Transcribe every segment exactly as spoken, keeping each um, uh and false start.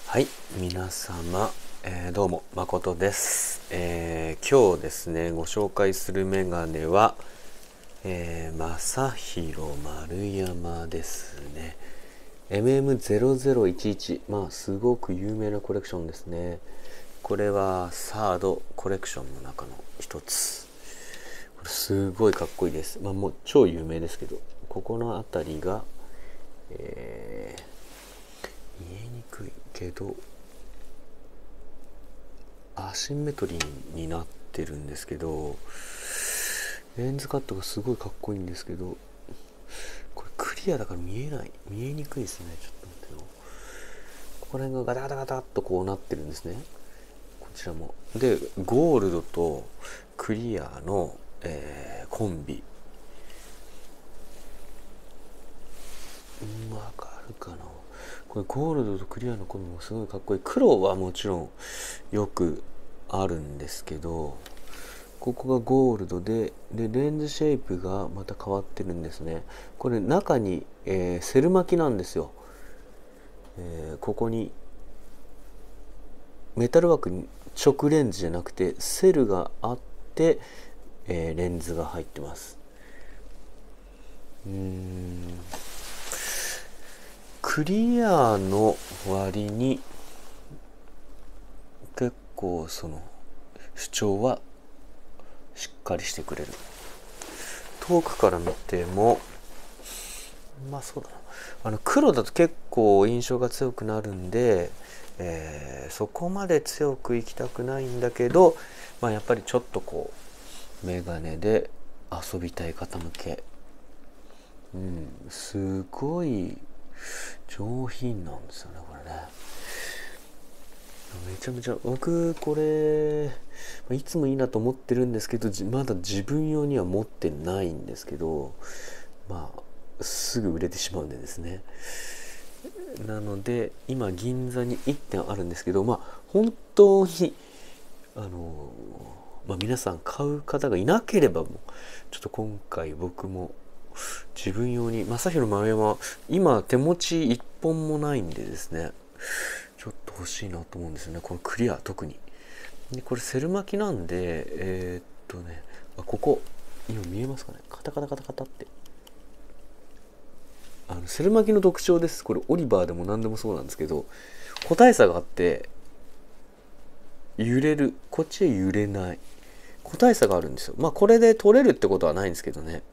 はい、皆様、えーどうも誠です、えー今日ですねご紹介するメガネは、えー、正弘丸山ですね。 エムエムゼロゼロいちいち、まあすごく有名なコレクションですね。これはサードコレクションの中の一つ。これすごいかっこいいです。まあもう超有名ですけど、ここの辺りが、えー見えにくいけどアシンメトリーになってるんですけど、レンズカットがすごいかっこいいんですけど、これクリアだから見えない見えにくいですね。ちょっと待ってよ、ここら辺がガタガタガタっとこうなってるんですね。こちらもでゴールドとクリアの、えーコンビ、うん、わかるかな。これゴールドとクリアのコンビもすごいかっこいい。黒はもちろんよくあるんですけど、ここがゴールドで、でレンズシェイプがまた変わってるんですね。これ中に、えーセル巻きなんですよ。えーここにメタル枠に直レンズじゃなくてセルがあって、えーレンズが入ってます。うーんクリアの割に結構その主張はしっかりしてくれる。遠くから見てもまあそうだな、あの黒だと結構印象が強くなるんで、えーそこまで強くいきたくないんだけど、まあやっぱりちょっとこうメガネで遊びたい方向け、うんすごい上品なんですよねこれね。めちゃめちゃ僕これいつもいいなと思ってるんですけど、まだ自分用には持ってないんですけど、まあすぐ売れてしまうんでですね。なので今銀座にいってんあるんですけど、まあ本当にあのまあ皆さん買う方がいなければもうちょっと今回僕も自分用に正弘丸山今手持ちいっぽんもないんでですね、ちょっと欲しいなと思うんですよね。このクリア特に。でこれセル巻きなんで、えーっとねあここ今見えますかね、カタカタカタカタって、あのセル巻きの特徴です。これオリバーでも何でもそうなんですけど、個体差があって揺れる、こっちは揺れない、個体差があるんですよ。まあこれで取れるってことはないんですけどね、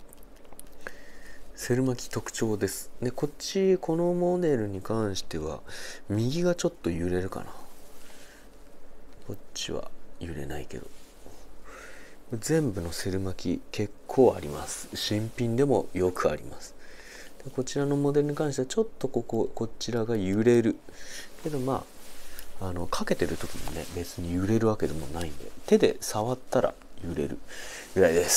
セル巻き特徴です。でこっちこのモデルに関しては右がちょっと揺れるかな、こっちは揺れないけど、全部のセル巻き結構あります。新品でもよくあります。でこちらのモデルに関してはちょっとこここちらが揺れるけど、まああのかけてる時にね別に揺れるわけでもないんで、手で触ったら揺れるぐらいです。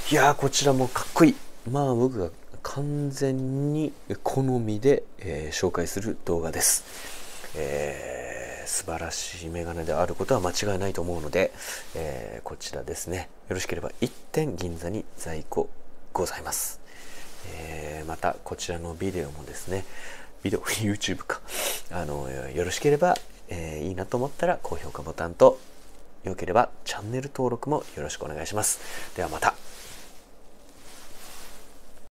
いやーこちらもかっこいい。まあ僕が完全に好みで、えー紹介する動画です。えー素晴らしいメガネであることは間違いないと思うので、えーこちらですね、よろしければいってん銀座に在庫ございます。えーまたこちらのビデオもですね、ビデオ YouTube かあのよろしければ、えーいいなと思ったら高評価ボタンと、よければチャンネル登録もよろしくお願いします。ではまた。